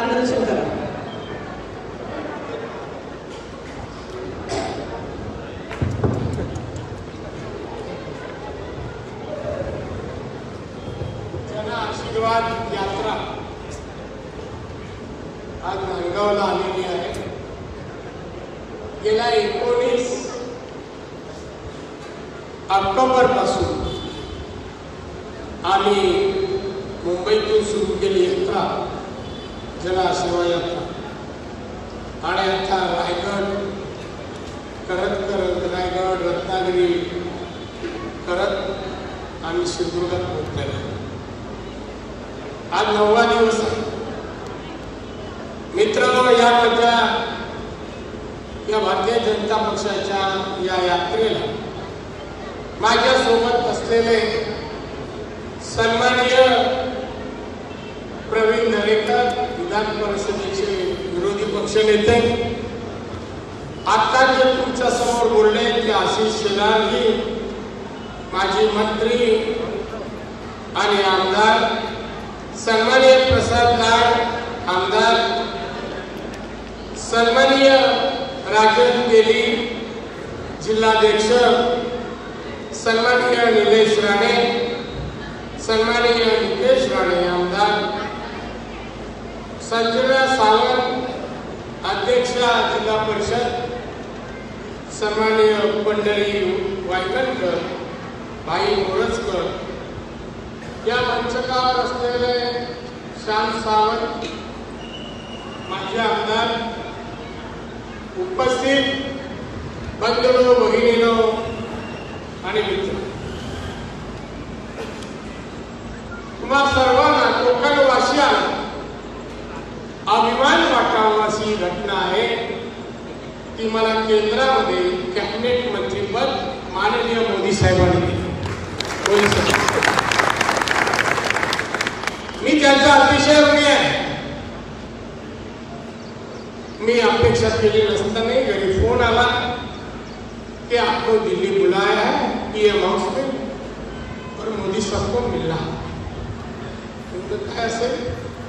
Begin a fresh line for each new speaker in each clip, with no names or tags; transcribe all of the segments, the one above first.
मार्गदर्शन करा.
जन आशीर्वाद यात्रा आज नांदगावला आलेली आहे. गेल्या 19 ऑक्टोबर पासून आम्ही मुंबईतून सुरू केली यात्रा, जन आशीर्वाद यात्रा. आणि आता रायगड करत रायगड रत्नागिरी करत आम्ही सिंधुदुर्गात पोहोचलेलो. आज 9वा दिवस आहे. मित्रांनो, या माझ्या या भारतीय जनता पक्षाच्या या यात्रेला माझ्यासोबत असलेले सन्माननीय प्रवीण दरेकर, विधान परिषदेचे विरोधी पक्षनेते, आता जे तुमच्या समोर बोलले ते आशिष शेलारजी, माजी मंत्री आणि आमदार, सन्माननीय प्रसाद लाड आमदार, सन्माननीय राजन बेली जिल्हाध्यक्ष, सन्माननीय निलेश राणे, सन्माननीय नितेश राणे आमदार, संजना सावंत अध्यक्षा जिल्हा परिषद, सन्माननीय पंढरी वायकणकर, भाई मोरजकर, या मंचकावर असलेले श्याम सावंत माजी आमदार, उपस्थित बंधू भगिनीनो आणि मित्र, तुम्हा सर्वांना कोकणवासियांना अभिमान वाटावा अशी घटना आहे की मला केंद्रामध्ये कॅबिनेट मंत्रीपद माननीय मोदी साहेबांनी दिले. मी त्यांचा अतिशय ऋणी आहे. मी अपेक्षा केली नसताना घरी फोन आला कि आपको दिल्ली बुलाया है पीएम हाउस में और मोदी साहब को मिलना. काय असेल,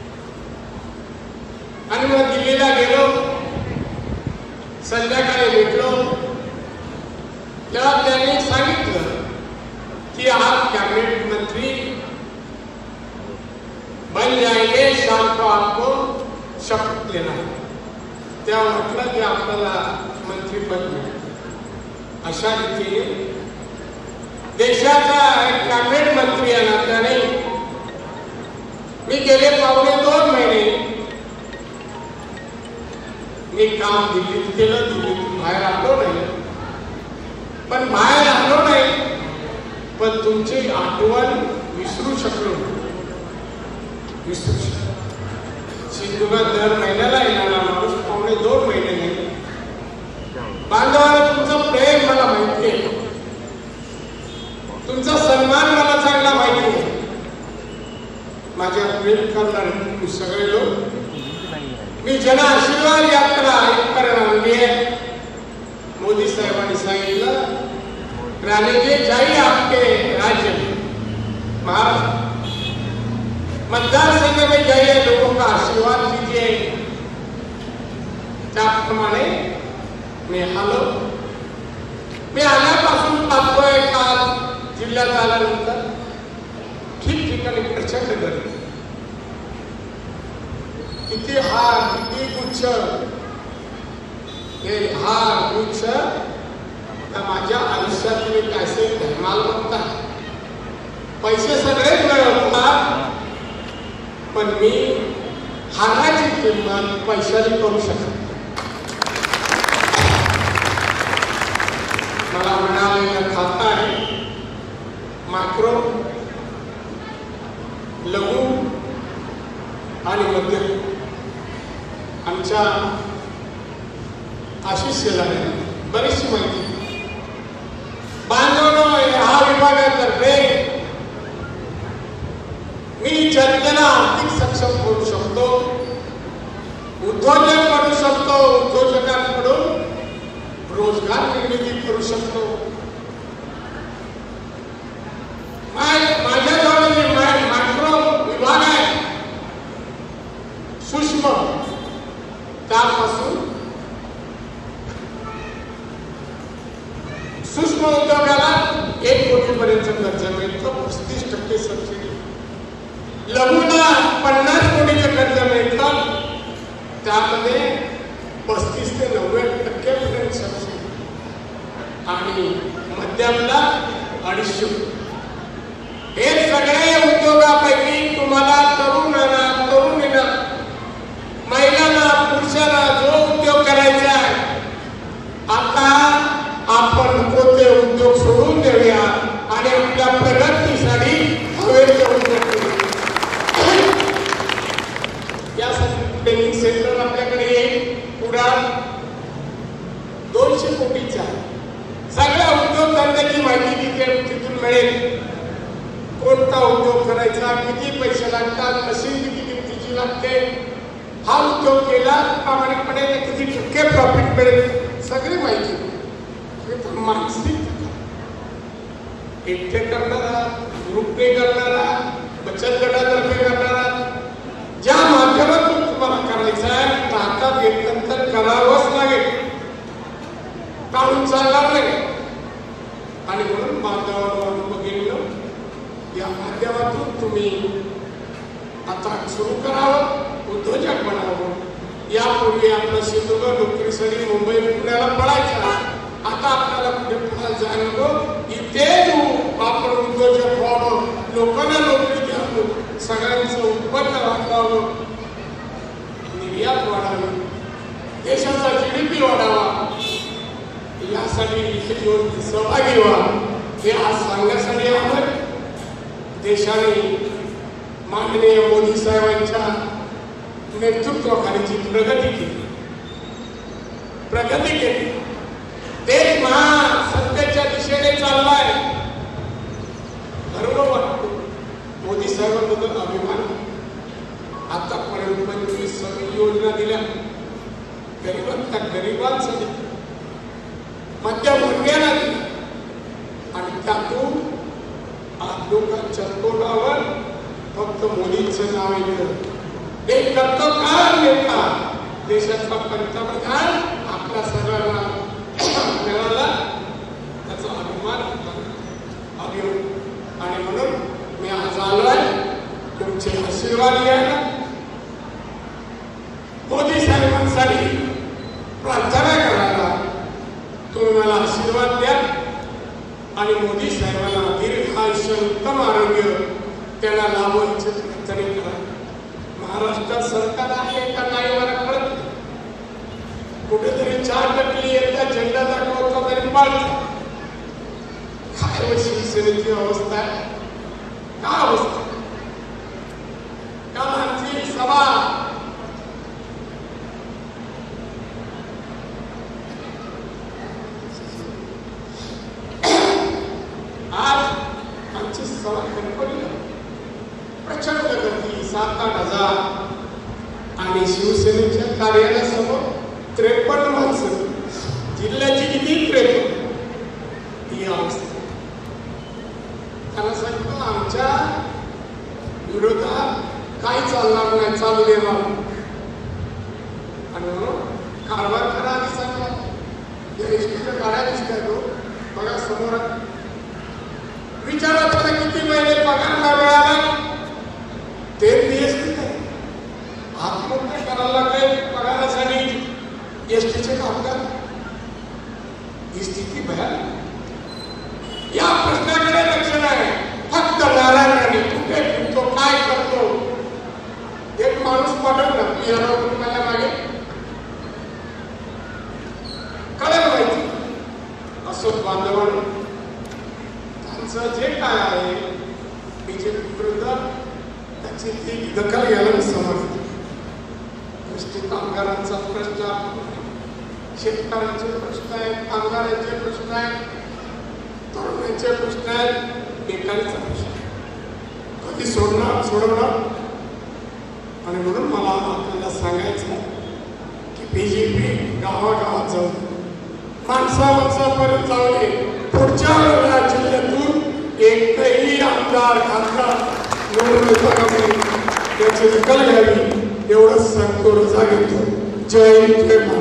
आणि मग दिल्लीला गेलो. संध्याकाळी भेटलो तेव्हा त्यांनी सांगितलं की आप कैबिनेट मंत्री बन जाएंगे, शाम को आपको शपथ लेना है. तेव्हा म्हटलं की आपल्याला मंत्रीपद मिळेल. अशा रीतीने देशाचा एक कॅबिनेट मंत्री या नात्याने मी गेले 2.5 महिने मी काम दिल्लीत केलं. दिल्लीतून बाहेर आलो नाही, पण बाहेर आलो नाही पण तुमची आठवण विसरू शकलो. सिंधुदुर्गात दर महिन्याला येणारा माणूस 2.5 महिने नाही. बांधवाला तुमचं प्रेम मला माहिती आहे, तुमचा सन्मान मला चांगला माहिती आहे. माझ्या प्रेम करणारे तुम्ही सगळे लोक, मी जन आशीर्वाद यात्रा इथपर्यंत आणली आहे. मोदी साहेबांनी सांगितलं, राणे जी जाइए आपके राज्य में, महाराष्ट्र मतदारसंघ में जाइए, लोगों का आशीर्वाद लीजिए. त्याप्रमाणे मी आलो. मी आल्यापासून पाहतोय काल जिल्ह्यात आल्यानंतर ठिकठिकाणी प्रचंड गर्दी. किती हार, किती गुच्छ, हे हार गुच्छ माझ्या आयुष्यात मी पैसे धमाल म्हणतात. पैसे सगळेच मिळवतात, पण मी हाराची किंमत पैशाने करू शकत. मला मिळालेलं खातं आहे मॅक्रो, लघु आणि मध्यम. आमच्या आशिष शेलार बरीचशी माहिती. बांधवनो, हा विभागातर्फे मी जनतेला आर्थिक सक्षम करू शकतो, उद्योजक करू शकतो, उद्योजकांकडून रोजगार निर्मिती करू शकतो. माझ्याजवळ मॅक्रो विभाग आहे, सूक्ष्म त्यामध्ये 35 ते 90% सबसिडी आणि मध्यमला 250. हे सगळे उद्योगापैकी तुम्हाला तरुणांना, तरुणींना, महिलांना, पुरुषांना जो उद्योग करायचा आहे, आता आपण कोणते उद्योग सोडून देऊया आणि आपल्या प्रगतीसाठी हवेचे उद्योग करूया. यासाठी ट्रेनिंग सेंटर आपल्याकडे येईल. पुढार 200 कोटीचा सगळ्या उद्योगधंद्याची माहिती तिथून मिळेल. कोणता उद्योग करायचा, किती पैसे लागतात, मशीन किती किमतीची लागते, हा उद्योग केला प्रामाणिकपणे किती टक्के प्रॉफिट मिळेल, सगळी माहिती. मानसिक एकटे करणारा, ग्रुपने करणारा, बचत गटातर्फे करणारा, ज्या माध्यमातून तुम्हाला करायचं आहे ताकद घेतलं तर करावंच लागेल, काढून चालणार नाही. आणि म्हणून बांधवांवर बघितलं या माध्यमातून तुम्ही आता सुरू करावं, उद्योजक बनावं. यापूर्वी आपला सिंधुदुर्ग नोकरीसाठी मुंबई पुण्याला पळायचा, आता आपल्याला कुठे पुण्याला जायला नको, इथे आपण उद्योजक व्हावं, लोकांना नोकरी द्यावं, सगळ्यांचं उत्पन्न वाढवावं, निर्यात वाढावी, देशाचा GDP वाढावा. यासाठी सहभागी व्हा. हे आज सांगण्यासाठी आपण देशाने माननीय मोदी साहेबांच्या नेतृत्वाखालीची प्रगती केली. देश महासत्तेच्या दिशेने चाललाय. गर्व वाटतो. मोदी साहेबांबद्दल अभिमान. आतापर्यंत 25 योजना दिल्या, गरिबांसाठी, मध्यमवर्गीयांना दिल्या, आणि त्यातून आज लोकांच्या तोंडावर फक्त मोदींचं नाव येतं. ते करतो का नेता, देशाचा पंतप्रधान आपल्या सगळ्यांना मिळाला, त्याचा अभिमान. आणि म्हणून मी आज आलोय तुमचे आशीर्वाद घ्यायला, मोदी साहेबांसाठी प्रार्थना करायला. तुम्ही मला आशीर्वाद द्या आणि मोदी साहेबांना दीर्घायुष्य, उत्तम आरोग्य त्यांना लाभवायचे प्रयत्न करा. महाराष्ट्रात सरकार आहे का नाही मला कळत नाही. कुठेतरी 4% एकदा झेंडा दाखवतो तरी पाळतो. काय शिवसेनेची अवस्था आहे, का अवस्था, कामांची सभा आज आमची सभा कंपनी प्रचंड गर्दी, 7-8 हजार, आणि शिवसेनेच्या कार्यालयासमोर 53 माणसं, जिल्ह्याची किती 53. ही अवस्था. त्यांना सांगतो आमच्या विरोधात काही चालणार नाही, चालू देणार. आणि म्हणून कारभार करा आणि सांगा. या एसटीच्या गाड्या दिसतात तो बघा समोर, विचारा त्याला किती महिने पगार नाही मिळाला, ते एसटी काय आत्महत्या करायला लागले पगारासाठी एसटीचे कामगार. ही स्थिती भयानक. या प्रश्नाकडे लक्ष नाही, फक्त नारायणाने कुठे फिरतो, काय करतो. एक माणूस पाठवला माझ्या मागे, कळेल माहिती. असोच बांधवांनो, त्यांचं जे काय आहे बीजेपी विरुद्ध, त्याची ती दखल घ्यायला मी समजतो. एसटी कामगारांचा प्रश्न, शेतकऱ्यांचे प्रश्न आहेत, कामगारांचे प्रश्न आहेत, तरुणांचे प्रश्न आहेत, बेकारीचा प्रश्न कधी सोडवणार. आणि म्हणून मला आपल्याला सांगायचं की बीजेपी गावागावात जाऊ, माणसापर्यंत जाऊ नये. पुढच्या जिल्ह्यातून एकही आमदार खासदार निवडून येताना त्याची दखल घ्यावी, एवढंच सांगतो. रजा घेतो. जय हिंद, जय भारत.